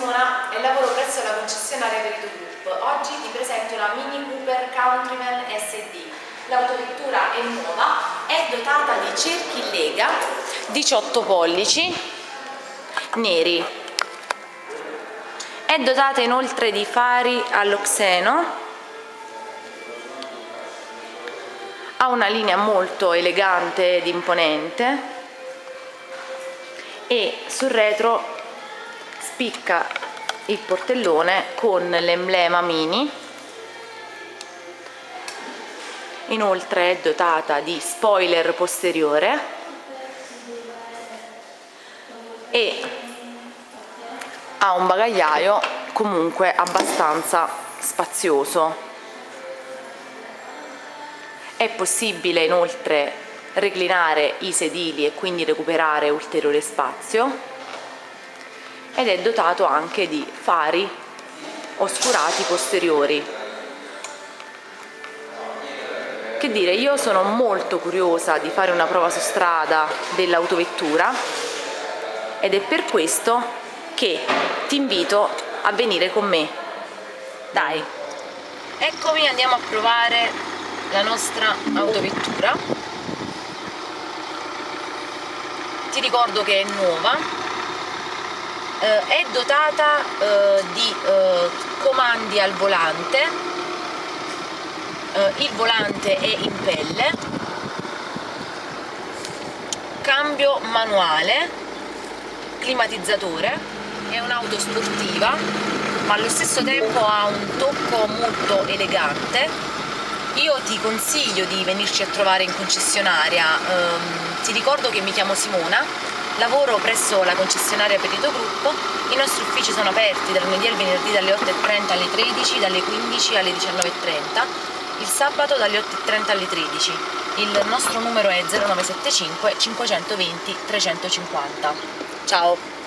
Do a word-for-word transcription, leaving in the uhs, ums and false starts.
Simona e lavoro presso la concessionaria Veritò Group. Oggi ti presento la Mini Cooper Countryman S D. L'autovettura è nuova, è dotata di cerchi in lega diciotto pollici neri. È dotata inoltre di fari allo xeno. Ha una linea molto elegante ed imponente e sul retro spicca il portellone con l'emblema Mini. Inoltre è dotata di spoiler posteriore e ha un bagagliaio comunque abbastanza spazioso. È possibile inoltre reclinare i sedili e quindi recuperare ulteriore spazio, ed è dotato anche di fari oscurati posteriori. Che dire, io sono molto curiosa di fare una prova su strada dell'autovettura ed è per questo che ti invito a venire con me. Dai, eccomi, andiamo a provare la nostra autovettura. Ti ricordo che è nuova. Uh, è dotata uh, di uh, comandi al volante, uh, il volante è in pelle, cambio manuale, climatizzatore, è un'auto sportiva ma allo stesso tempo ha un tocco molto elegante. Io ti consiglio di venirci a trovare in concessionaria. Um, ti ricordo che mi chiamo Simona, lavoro presso la concessionaria Veritò Group. I nostri uffici sono aperti dal lunedì al venerdì dalle otto e trenta alle tredici, dalle quindici alle diciannove e trenta, il sabato dalle otto e trenta alle tredici. Il nostro numero è zero nove sette cinque cinquecentoventi trecentocinquanta. Ciao!